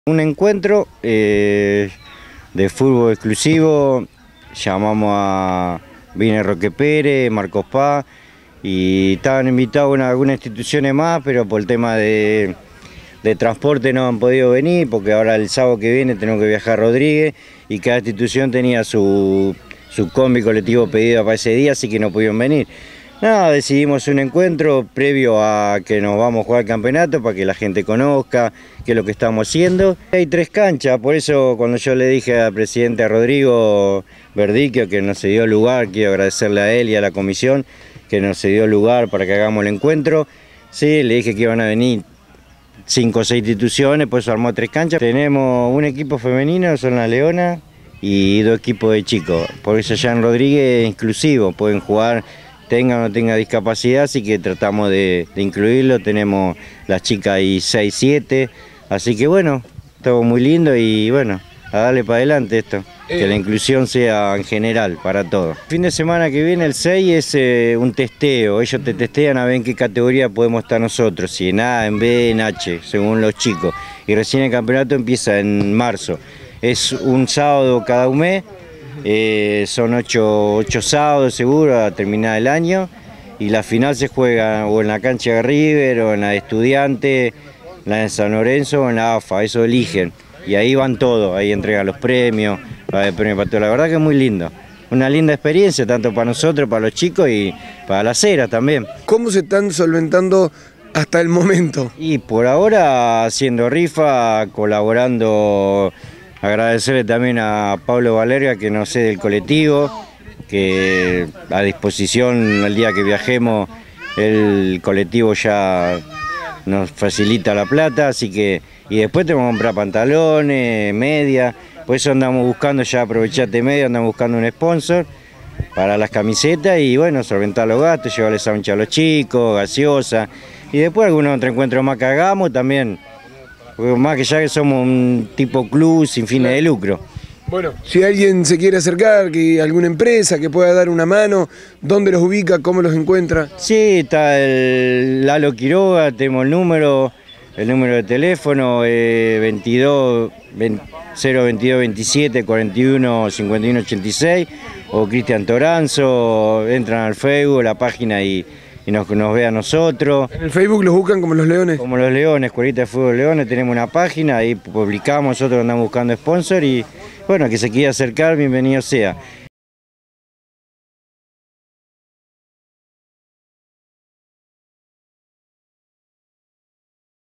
Un encuentro de fútbol exclusivo, vine Roque Pérez, Marcos Paz, y estaban invitados algunas instituciones más, pero por el tema de transporte no han podido venir, porque ahora el sábado que viene tenemos que viajar a Rodríguez, y cada institución tenía su combi colectivo pedido para ese día, así que no pudieron venir. Nada, decidimos un encuentro previo a que nos vamos a jugar el campeonato para que la gente conozca qué es lo que estamos haciendo. Hay 3 canchas, por eso cuando yo le dije al presidente Rodrigo Verdicchio que nos dio lugar, quiero agradecerle a él y a la comisión que nos dio lugar para que hagamos el encuentro. Sí, le dije que iban a venir 5 o 6 instituciones, por eso armó 3 canchas. Tenemos un equipo femenino, son las Leonas, y 2 equipos de chicos. Por eso allá en Rodríguez es inclusivo, pueden jugar tenga o no tenga discapacidad, así que tratamos de incluirlo. Tenemos las chicas ahí 6, 7, así que bueno, todo muy lindo y bueno, a darle para adelante esto, que la inclusión sea en general para todos. El fin de semana que viene, el 6, es un testeo, ellos te testean a ver en qué categoría podemos estar nosotros, si en A, en B, en H, según los chicos, y recién el campeonato empieza en marzo, es un sábado cada un mes. Son 8 sábados seguro a terminar el año, y la final se juega o en la cancha de River o en la de Estudiantes, la de San Lorenzo o en la AFA, eso eligen, y ahí van todos, ahí entregan los premios, va de premio para todo. La verdad que es muy lindo, una linda experiencia tanto para nosotros, para los chicos y para la acera también. ¿Cómo se están solventando hasta el momento? Y por ahora haciendo rifa, colaborando. Agradecerle también a Pablo Valerga, que nos cede el colectivo, que a disposición el día que viajemos, el colectivo ya nos facilita la plata, así que, y después tenemos que comprar pantalones, media, por eso andamos buscando, ya aprovechate media, andamos buscando un sponsor para las camisetas y bueno, solventar los gastos, llevarles a a los chicos, gaseosa, y después algunos otros encuentros más que hagamos también. Porque más que ya que somos un tipo club sin fines de lucro. Bueno, si alguien se quiere acercar, que alguna empresa que pueda dar una mano, ¿dónde los ubica? ¿Cómo los encuentra? Sí, está el Lalo Quiroga, tenemos el número de teléfono 022 27 41 51 86, o Cristian Toranzo, entran al Facebook, la página y nos ve a nosotros. ¿En el Facebook los buscan como Los Leones? Como Los Leones, Escuelita de Fútbol Leones, tenemos una página, ahí publicamos, nosotros andamos buscando sponsor y bueno, que se quiera acercar, bienvenido sea.